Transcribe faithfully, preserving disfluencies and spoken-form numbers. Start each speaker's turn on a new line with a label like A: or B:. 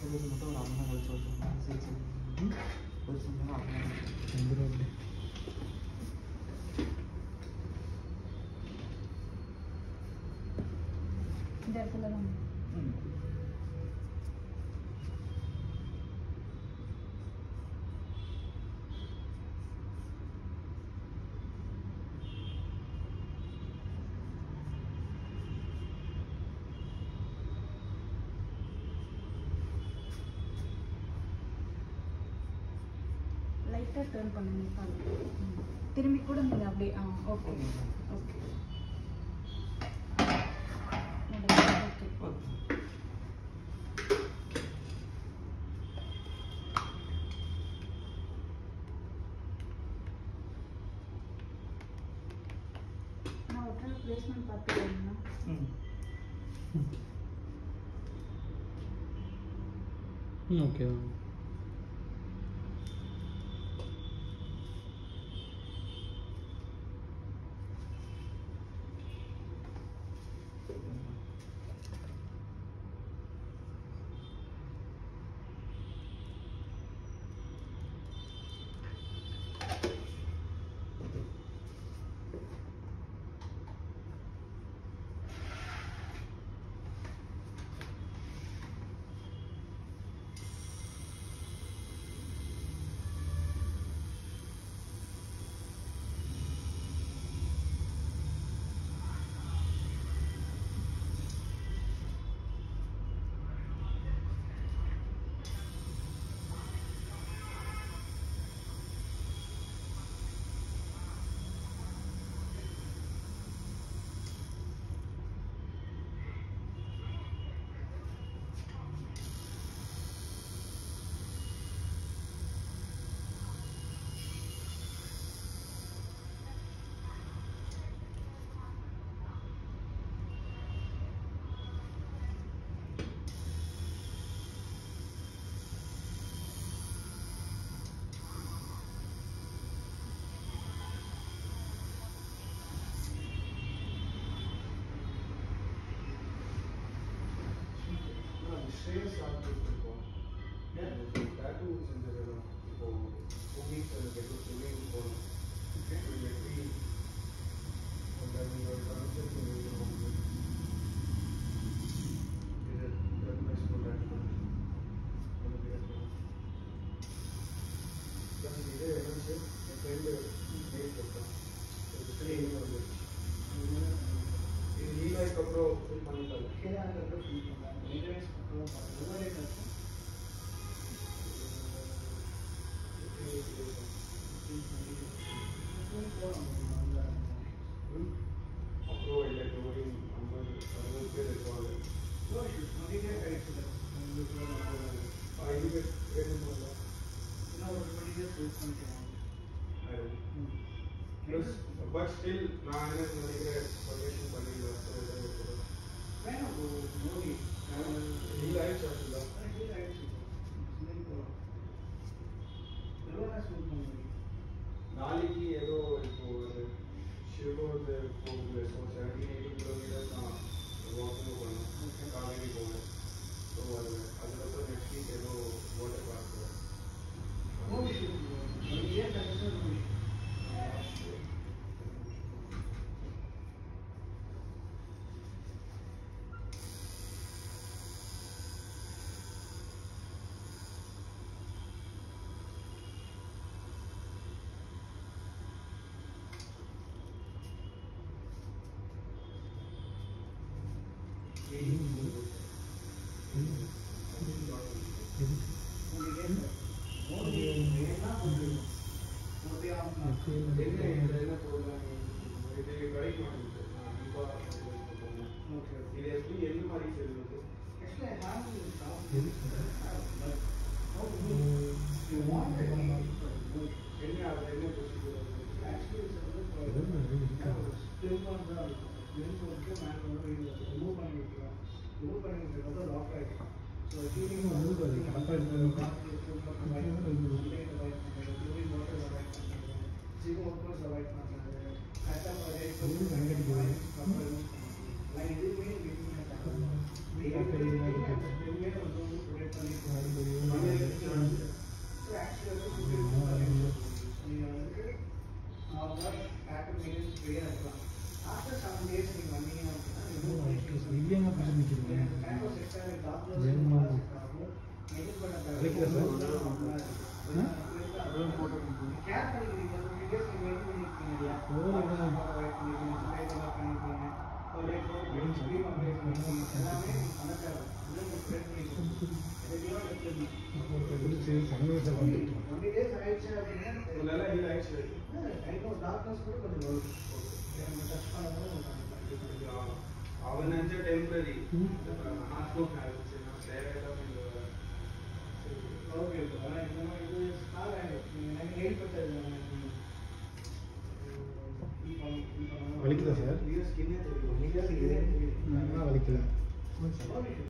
A: இது மட்டும் ஒரு அரை மணி நேரம் கழிச்சு வருஷம் சரி சரி ஒரு சொன்னா அரை மணி நேரம்
B: வந்துடும்.
C: இந்த இடத்துல தான்
A: ம்
C: லைட்டாக டர்ன் பண்ணுங்க பாருங்க. திரும்பி கூட நீங்கள் அப்படியே ஆ ஓகே ஓகே ஓகே நான் ஒரு பிளேஸ்மெண்ட் பார்த்துக்கிறேங்கண்ணா.
A: ம்
B: ம் ஓகே.
D: ஸ்ட்ரேஸ் ஆகிட்டு இருக்கோம். டேட்டூஸ் இந்த இப்போ டூ வீக்ஸ் கெட்டு ஸ்விம்மிங் போகணும். எப்படி அந்த உங்களோட கான்செப்ட் உங்களுக்கு இது ரெக்கமெண்ட் பண்ணுறாங்க. இதே என்னச்சு என் ஃப்ரெண்டு மெயில் போட்டான். ட்ரெயின் வந்து இது ஈவாய்க்கு அப்புறம் ஃபில் பண்ணிட்டாங்க. அதுக்கப்புறம் ஃபில் பண்ணாங்க. மெயின்டெனன்ஸ் அப்புறம் அப்புறம் இல்லை டோரி ஐம்பது அறுபது பேர் இருப்பாங்க. ஐந்து பேர் வேணுமா பட் ஸ்டில் நான் என்ன நினைக்கிறேன் பர்மிஷன் பண்ணிடலாம். இல்லை ஆயிடுச்சு அப்படிதான் நாளைக்கு ஏதோ இப்போ ஒரு சிவகோடு போகுது. ஸோ செவன்டீன் எயிட்டீன் கிலோமீட்டர்ஸ் நான் வாக்கிங் பண்ணேன். காவேரி போனேன். ஸோ அது அதுக்கப்புறம் நெக்ஸ்ட் வீக் ஏதோ வாட்டர் பார்க் போவேன். இது எப்படி எந்த மாதிரி செல்வது? என்ன அது என்ன ப்ரொசீஜர்? ரிமூவ் பண்ணி விட்டுருவோம். ரிமூவ் பண்ணி விட்டுருக்கோம் லாக் ஆகிடும். ஸோ ஃபீலிங் வந்து கரெக்டாக ஜிம் ஒர்க்கர்ஸ் அவாய்ட் பண்ணுறது கரெக்டாக இதுவுமே எதுவுமே வந்து ப்ரொடெக்ட் பண்ணி அவனஞ்ச டெம்பரரி ஹாஸ்பிடல் ஆயிடுச்சு நான் சேரல ஓகே நான் இந்த மாதிரி இது ஸ்டார் ஆயிடுச்சு எனக்கு ஹெல்ப் பண்ணது
B: வலிக்குதா சார்?
D: ஸ்கின்னே தெரியும். வலிக்கல.